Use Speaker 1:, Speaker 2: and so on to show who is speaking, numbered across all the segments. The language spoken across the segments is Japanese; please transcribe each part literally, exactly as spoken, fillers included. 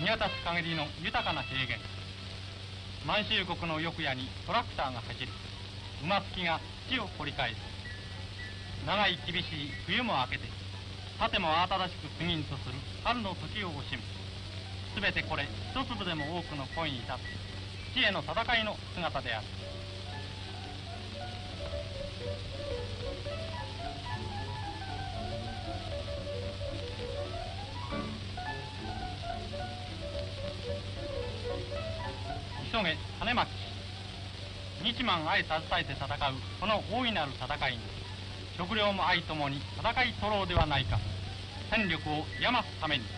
Speaker 1: 見渡す限りの豊かな平原。満州国の翼屋にトラクターが走る。馬突きが土を掘り返す。長い厳しい冬も明けて、盾も慌ただしく過ぎんとする春の時を惜しむ。すべてこれ一粒でも多くの恋に至って地への戦いの姿である。急げ種まき。日満相携えて戦うこの大いなる戦いに、食料も愛ともに戦い取ろうではないか。戦力を敬すために。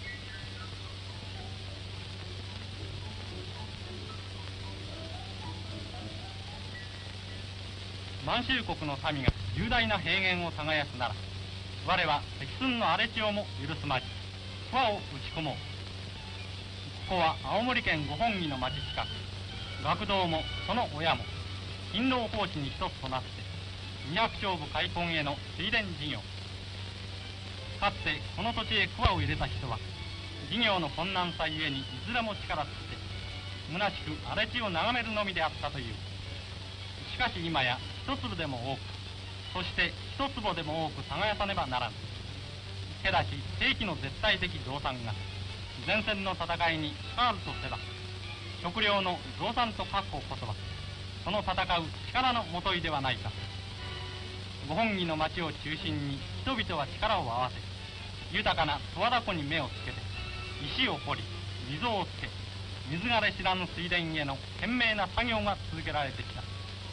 Speaker 1: 満州国の民が雄大な平原を耕すなら、我は積寸の荒れ地をも許すまじ、桑を打ち込もう。ここは青森県五本木の町近く。学童もその親も勤労奉仕に一つとなって二百丁部開墾への水田事業。かつてこの土地へ桑を入れた人は事業の困難さゆえにいずれも力尽きて虚しく荒れ地を眺めるのみであったという。しかし今や一粒でも多く、そして一坪でも多く耕さねばならぬ。けだし正規の絶対的増産が前線の戦いに関わるとすれば、食料の増産と確保こそはその戦う力のもといではないか。五本木の町を中心に人々は力を合わせ、豊かな十和田湖に目をつけて石を掘り溝をつけ、水枯れ知らぬ水田への懸命な作業が続けられてきた。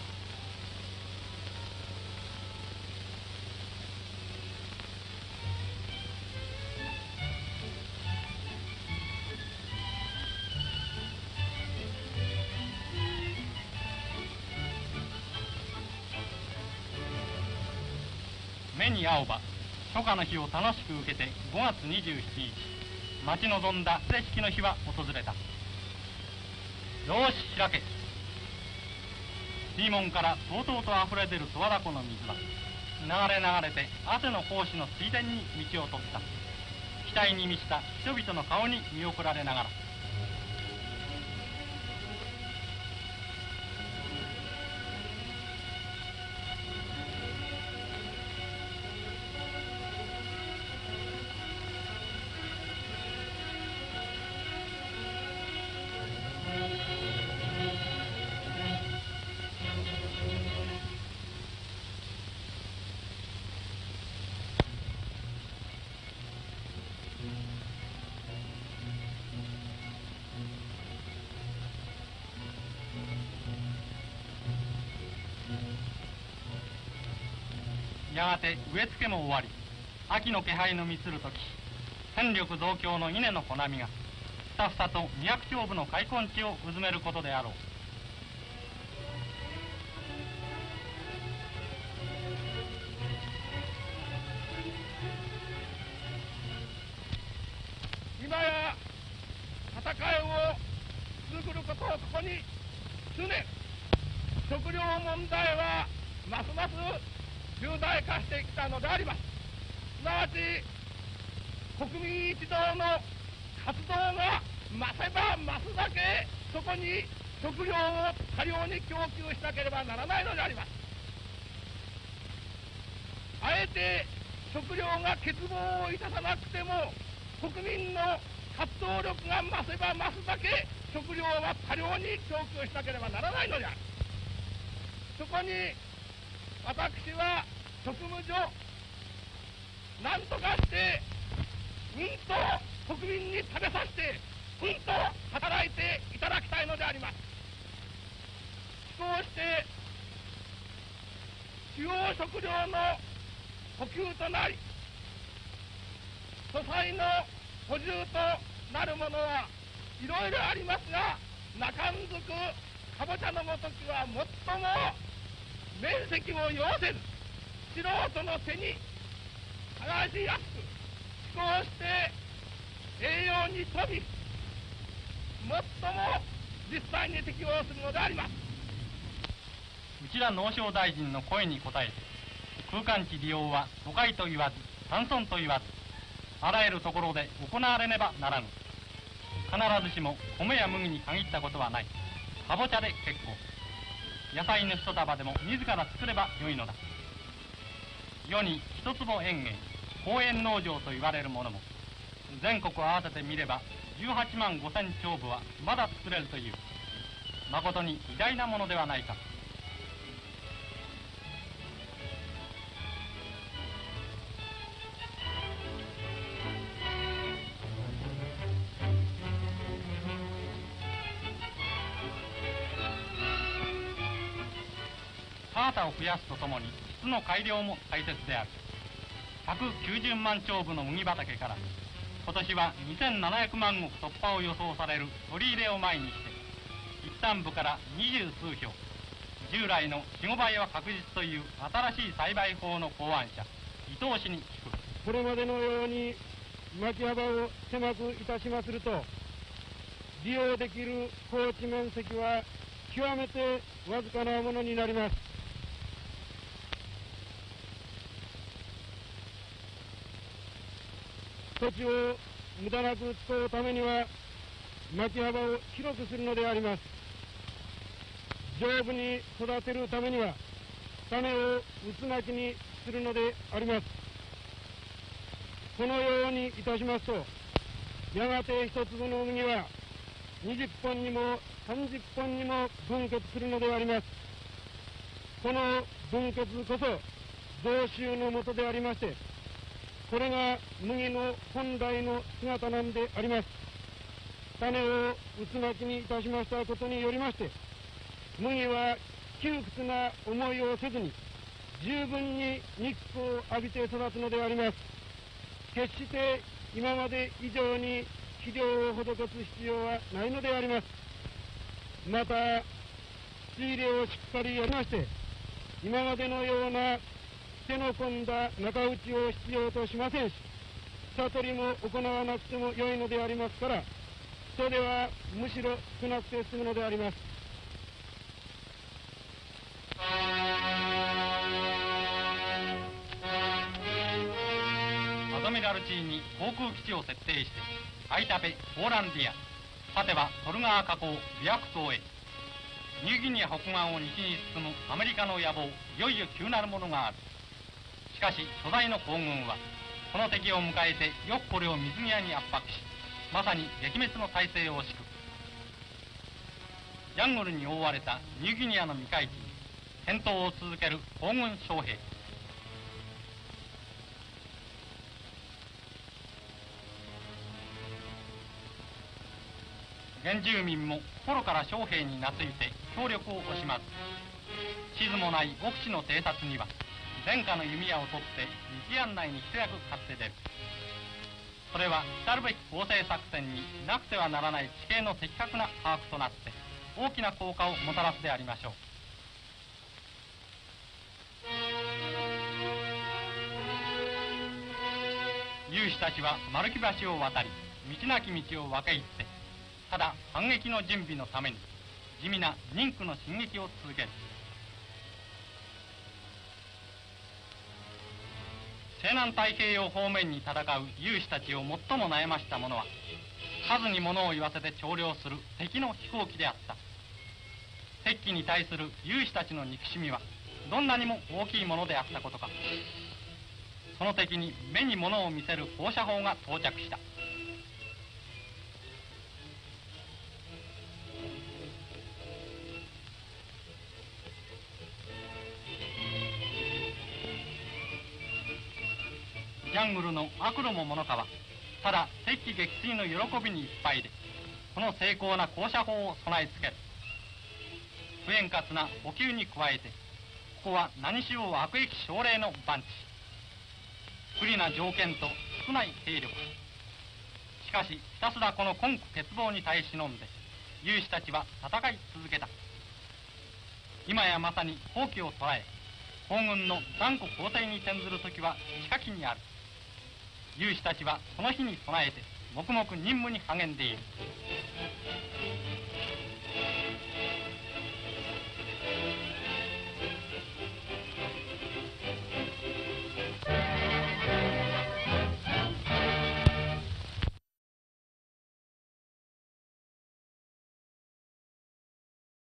Speaker 1: 目に合うば初夏の日を楽しく受けてごがつにじゅうしちにち、待ち望んだ正式の日は訪れた。よし開け。水門からとうとうとあふれ出る十和田湖の水は流れ流れて汗の胞子の水田に道を取った。期待に満ちた人々の顔に見送られながら、やがて植え付けも終わり、秋の気配の満ちるとき、戦力増強の稲の小波がふさふさと二百丁部の開墾地をうずめることであろう。
Speaker 2: 今や戦いを続くることをここに数年、食料問題はますます重大化してきたのであります。すなわち国民一同の活動が増せば増すだけそこに食料を多量に供給しなければならないのであります。あえて食料が欠乏をいたさなくても国民の活動力が増せば増すだけ食料は多量に供給しなければならないのである。そこに私は職務上何とかしてうんと国民に食べさせてうんと働いていただきたいのであります。こうして主要食料の補給となり、素材の補充となるものはいろいろありますが、中んずくかぼちゃのごときは最も面積を要せず素人の手に探しやすく、こうして栄養に富み最も実際に適応するのであります。
Speaker 1: 内田農商大臣の声に応えて、空間地利用は都会と言わず山村と言わずあらゆるところで行われねばならぬ。 必ずしも米や麦に限ったことはない。かぼちゃで結構。野菜の一束でも自ら作ればよいのだ。世に一坪園芸、公園農場と言われるものも、全国合わせてみればじゅうはちまんごせんちょうぶはまだ作れるという、まことに偉大なものではないか。田畑を増やすとともに質の改良も大切である。ひゃくきゅうじゅうまんちょうぶの麦畑から今年はにせんななひゃくまんごく突破を予想される取り入れを前にして、一旦部から二十数票、従来のよん、ごばいは確実という新しい栽培法の考案者伊藤氏に聞く。
Speaker 3: これまでのように巻き幅を狭くいたしますると、利用できる耕地面積は極めてわずかなものになります。土地を無駄なく使うためには巻き幅を広くするのであります。丈夫に育てるためには種を渦巻きにするのであります。このようにいたしますと、やがて一粒の麦はにじゅっぽんにもさんじゅっぽんにも分結するのであります。この分結こそ増収のもとでありまして、これが麦の本来の姿なんであります。種を渦巻きにいたしましたことによりまして、麦は窮屈な思いをせずに十分に日光を浴びて育つのであります。決して今まで以上に肥料を施す必要はないのであります。また仕入れをしっかりやりまして、今までのような手の込んだ中打ちを必要としませんし、草取りも行わなくてもよいのでありますから、人手はむしろ少なくて済むのであります。
Speaker 1: アドミラルチーに航空基地を設定して、アイタペ、ポーランディア、果てはトルガー河口、ビアク島へ。ニューギニア北岸を西に進むアメリカの野望、いよいよ急なるものがある。しかし巨大の行軍はこの敵を迎えてよくこれを水際に圧迫し、まさに撃滅の体制を敷く。ジャングルに覆われたニューギニアの未開地に戦闘を続ける行軍将兵。原住民も心から将兵に懐いて協力を惜しまず、地図もない奥地の偵察には前科の弓矢を取って日案内に一役買って出る。それは来るべき攻勢作戦になくてはならない地形の的確な把握となって大きな効果をもたらすでありましょう。勇士たちは丸木橋を渡り、道なき道を分け入って、ただ反撃の準備のために地味な任区の進撃を続ける。西南太平洋方面に戦う勇士たちを最も悩ましたものは、数に物を言わせて調量する敵の飛行機であった。敵機に対する勇士たちの憎しみはどんなにも大きいものであったことか。その敵に目に物を見せる放射砲が到着した。ジャングルの悪路もものかは、ただ敵機撃墜の喜びにいっぱいで、この精巧な高射砲を備え付ける。不円滑な補給に加えて、ここは何しろ悪役奨励の番地。不利な条件と少ない兵力。しかしひたすらこの困苦欠乏に耐え忍んで、勇士たちは戦い続けた。今やまさに好機を捉え、皇軍の断固皇帝に転ずる時は近きにある。勇士たちはその日に備えて黙々任務に励んでいる。